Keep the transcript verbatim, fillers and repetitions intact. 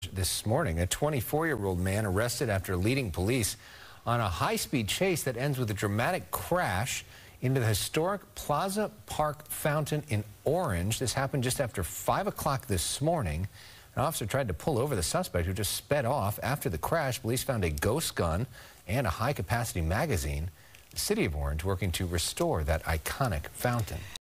emerged this morning. A twenty-four-year-old man arrested after leading police on a high-speed chase that ends with a dramatic crash into the historic Plaza Park fountain in Orange. This happened just after five o'clock this morning. An officer tried to pull over the suspect, who just sped off. After the crash, police found a ghost gun and a high-capacity magazine. The city of Orange working to restore that iconic fountain.